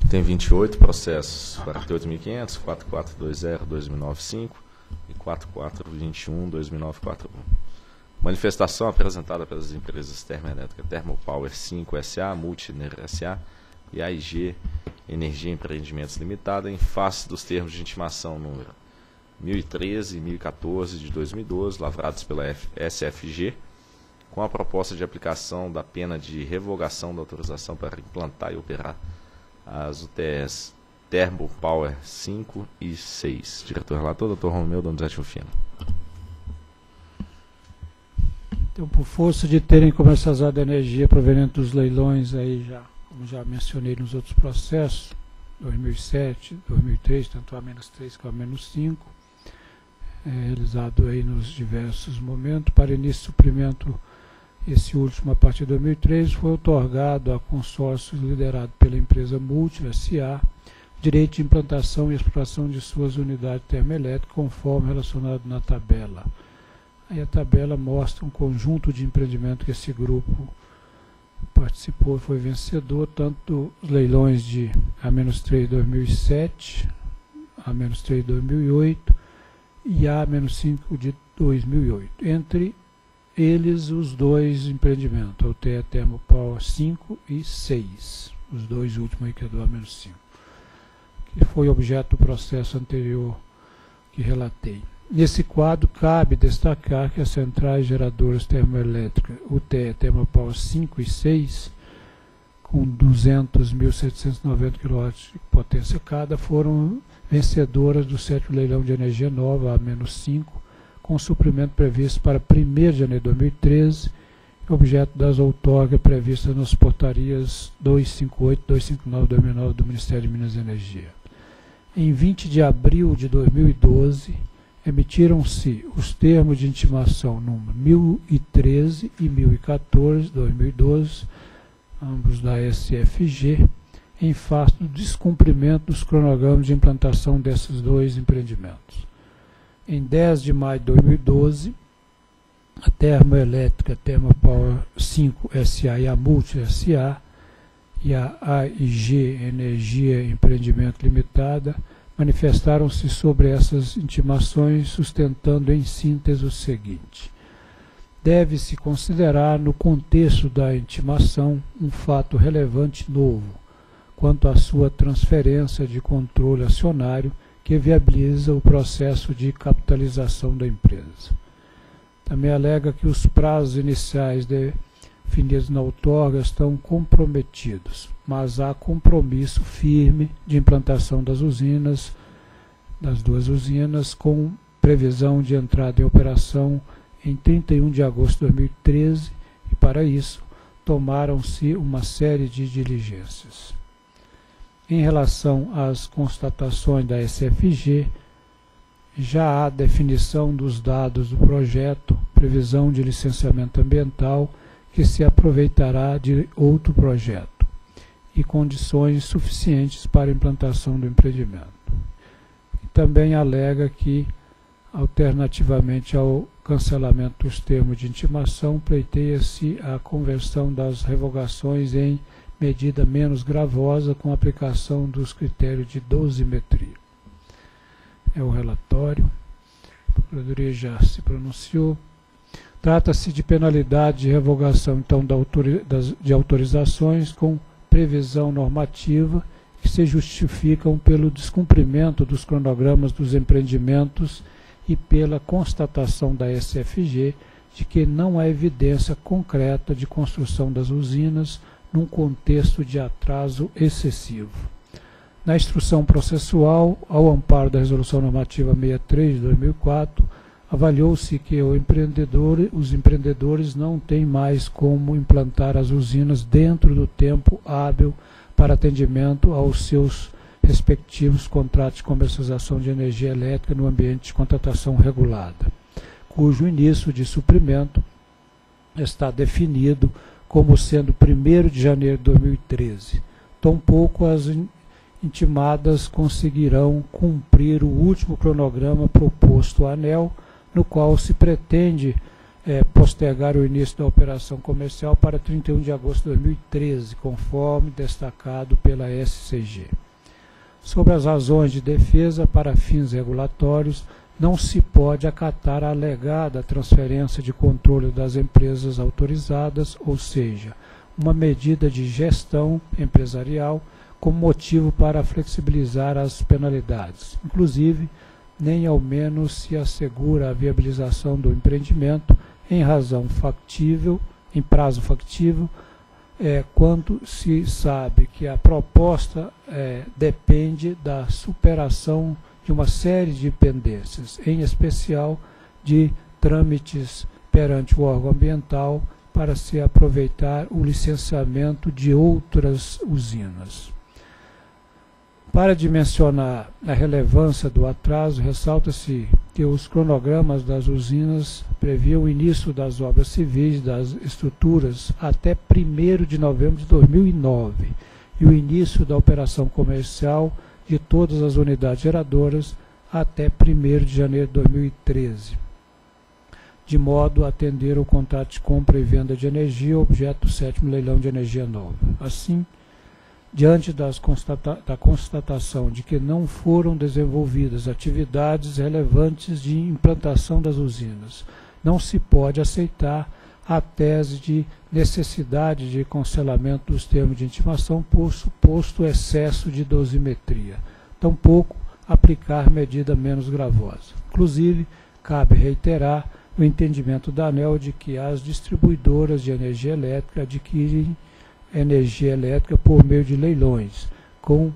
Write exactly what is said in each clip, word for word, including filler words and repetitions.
Tem vinte e oito processos, quarenta e oito mil e quinhentos, quatro mil quatrocentos e vinte, dois mil novecentos e cinco e quatro mil quatrocentos e vinte e um, dois mil novecentos e quarenta e um. Manifestação apresentada pelas empresas termoelétricas Termopower cinco S A, Multiner S A e A I G Energia Empreendimentos Limitada em face dos termos de intimação número mil e treze e mil e quatorze de dois mil e doze, lavrados pela S F G, com a proposta de aplicação da pena de revogação da autorização para implantar e operar as U T Es Termopower cinco e seis. Diretor relator, doutor Romeu Donizete Rufino. Então, por força de terem comercializado a energia proveniente dos leilões, aí já, como já mencionei nos outros processos, dois mil e sete, dois mil e três, tanto A menos três como A menos cinco, é, realizado aí nos diversos momentos, para início de suprimento. Esse último, a partir de dois mil e três, foi outorgado a consórcio liderado pela empresa Multi S A direito de implantação e exploração de suas unidades termoelétricas, conforme relacionado na tabela. Aí a tabela mostra um conjunto de empreendimentos que esse grupo participou e foi vencedor, tanto dos leilões de A menos três de dois mil e sete, A menos três de dois mil e oito e A menos cinco de dois mil e oito. Entre eles, os dois empreendimentos, a U T E Termopower cinco e seis, os dois últimos aí que é do A menos cinco, que foi objeto do processo anterior que relatei. Nesse quadro, cabe destacar que as centrais geradoras termoelétricas U T E Termopower cinco e seis, com duzentos mil setecentos e noventa quilowatts de potência cada, foram vencedoras do sétimo leilão de energia nova, A menos cinco, com suprimento previsto para primeiro de janeiro de dois mil e treze, objeto das outorgas previstas nas portarias duzentos e cinquenta e oito, duzentos e cinquenta e nove, dois mil e nove do Ministério de Minas e Energia. Em vinte de abril de dois mil e doze, emitiram-se os termos de intimação número mil e treze e mil e quatorze, dois mil e doze, ambos da S F G, em face do descumprimento dos cronogramas de implantação desses dois empreendimentos. Em dez de maio de dois mil e doze, a Termoelétrica Termopower cinco S A e a Multi S A e a A I G Energia Empreendimento Limitada manifestaram-se sobre essas intimações, sustentando em síntese o seguinte: deve-se considerar no contexto da intimação um fato relevante novo, quanto à sua transferência de controle acionário que viabiliza o processo de capitalização da empresa. Também alega que os prazos iniciais definidos na outorga estão comprometidos, mas há compromisso firme de implantação das usinas, das duas usinas, com previsão de entrada em operação em trinta e um de agosto de dois mil e treze, e para isso tomaram-se uma série de diligências. Em relação às constatações da S F G, já há definição dos dados do projeto, previsão de licenciamento ambiental que se aproveitará de outro projeto e condições suficientes para a implantação do empreendimento. E também alega que, alternativamente ao cancelamento dos termos de intimação, pleiteia-se a conversão das revogações em medida menos gravosa com aplicação dos critérios de dosimetria. É o relatório. A Procuradoria já se pronunciou. Trata-se de penalidade de revogação, então, da autori das, de autorizações com previsão normativa que se justificam pelo descumprimento dos cronogramas dos empreendimentos e pela constatação da S F G de que não há evidência concreta de construção das usinas num contexto de atraso excessivo. Na instrução processual, ao amparo da Resolução Normativa sessenta e três de dois mil e quatro, avaliou-se que o empreendedor, os empreendedores não têm mais como implantar as usinas dentro do tempo hábil para atendimento aos seus respectivos contratos de comercialização de energia elétrica no ambiente de contratação regulada, cujo início de suprimento está definido como sendo primeiro de janeiro de dois mil e treze. Tampouco as intimadas conseguirão cumprir o último cronograma proposto à ANEEL, no qual se pretende é, postergar o início da operação comercial para trinta e um de agosto de dois mil e treze, conforme destacado pela S C G. Sobre as razões de defesa para fins regulatórios, não se pode acatar a alegada transferência de controle das empresas autorizadas, ou seja, uma medida de gestão empresarial como motivo para flexibilizar as penalidades. Inclusive, nem ao menos se assegura a viabilização do empreendimento em razão factível, em prazo factível, é, quando se sabe que a proposta é, depende da superação de uma série de pendências, em especial de trâmites perante o órgão ambiental para se aproveitar o licenciamento de outras usinas. Para dimensionar a relevância do atraso, ressalta-se que os cronogramas das usinas previam o início das obras civis das estruturas até primeiro de novembro de dois mil e nove e o início da operação comercial de todas as unidades geradoras até primeiro de janeiro de dois mil e treze, de modo a atender o contrato de compra e venda de energia, objeto do sétimo leilão de energia nova. Assim, diante das constata da constatação de que não foram desenvolvidas atividades relevantes de implantação das usinas, não se pode aceitar a tese de necessidade de cancelamento dos termos de intimação por suposto excesso de dosimetria, tampouco aplicar medida menos gravosa. Inclusive, cabe reiterar o entendimento da ANEEL de que as distribuidoras de energia elétrica adquirem energia elétrica por meio de leilões, com,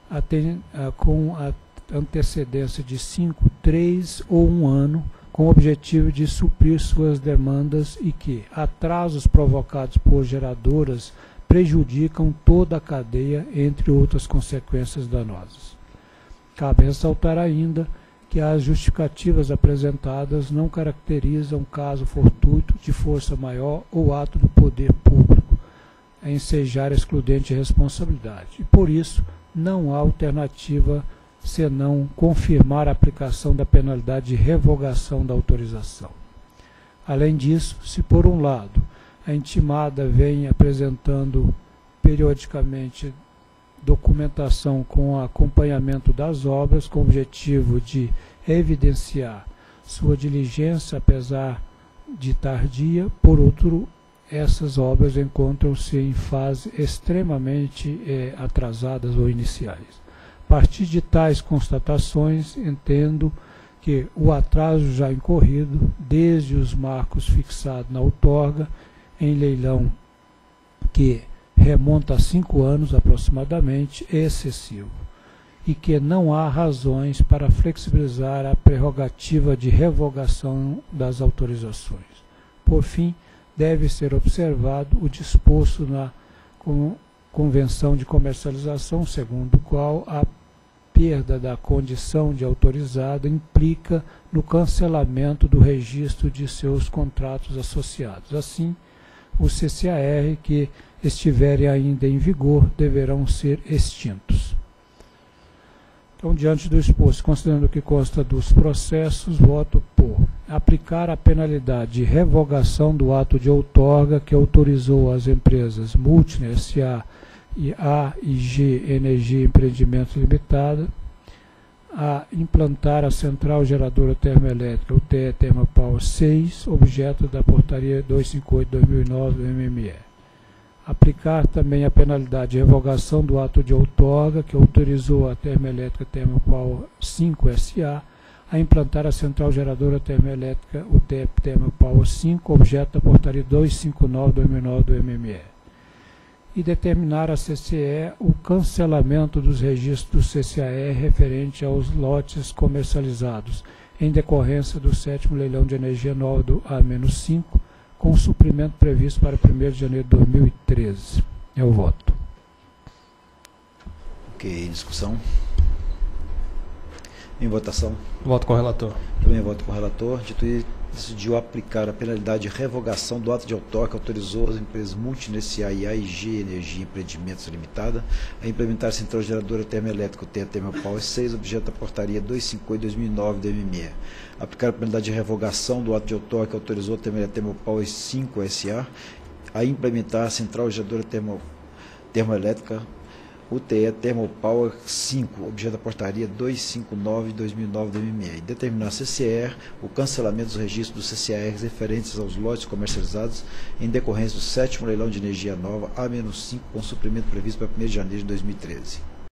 com a antecedência de cinco, três ou um ano, com o objetivo de suprir suas demandas e que atrasos provocados por geradoras prejudicam toda a cadeia, entre outras consequências danosas. Cabe ressaltar ainda que as justificativas apresentadas não caracterizam caso fortuito de força maior ou ato do poder público a ensejar excludente de responsabilidade. E, por isso, não há alternativa senão confirmar a aplicação da penalidade de revogação da autorização. Além disso, se por um lado a intimada vem apresentando periodicamente documentação com acompanhamento das obras com o objetivo de evidenciar sua diligência, apesar de tardia, por outro, essas obras encontram-se em fase extremamente eh, atrasadas ou iniciais. A partir de tais constatações, entendo que o atraso já incorrido, desde os marcos fixados na outorga, em leilão que remonta a cinco anos aproximadamente, é excessivo, e que não há razões para flexibilizar a prerrogativa de revogação das autorizações. Por fim, deve ser observado o disposto na Convenção de Comercialização, segundo o qual a perda da condição de autorizado implica no cancelamento do registro de seus contratos associados. Assim, os C C A R que estiverem ainda em vigor deverão ser extintos. Então, diante do exposto, considerando o que consta dos processos, voto por aplicar a penalidade de revogação do ato de outorga que autorizou as empresas Multner S A e A e G Energia Empreendimentos Limitada a implantar a central geradora termoelétrica, o T E Termopower seis, objeto da portaria duzentos e cinquenta e oito de dois mil e nove do M M E. Aplicar também a penalidade de revogação do ato de outorga que autorizou a Termoelétrica Termopower cinco S A a implantar a central geradora termoelétrica U T E P Termopower cinco, objeto da portaria duzentos e cinquenta e nove de dois mil e nove do M M E. E determinar a C C E o cancelamento dos registros do C C A R referente aos lotes comercializados, em decorrência do sétimo leilão de energia nova do A cinco, com o suprimento previsto para primeiro de janeiro de dois mil e treze. É o voto. Ok, discussão. Em votação. Voto com o relator. Também voto com o relator. Dito isso, decidiu aplicar a penalidade de revogação do ato de outorga que autorizou as empresas multinacionais e A I G Energia Empreendimentos Limitada a implementar a central geradora termoelétrica T E A Termopower seis, objeto da portaria duzentos e cinquenta e oito barra dois mil e nove do M M E. Aplicar a penalidade de revogação do ato de outorga que autorizou a Termoelétrica Termopower cinco S A a implementar a central geradora termo, termoelétrica U T E Termopower cinco, objeto da portaria duzentos e cinquenta e nove barra dois mil e nove do M M E, e determinar a C C E R o cancelamento dos registros do C C A R referentes aos lotes comercializados em decorrência do sétimo leilão de energia nova A cinco com suprimento previsto para primeiro de janeiro de dois mil e treze.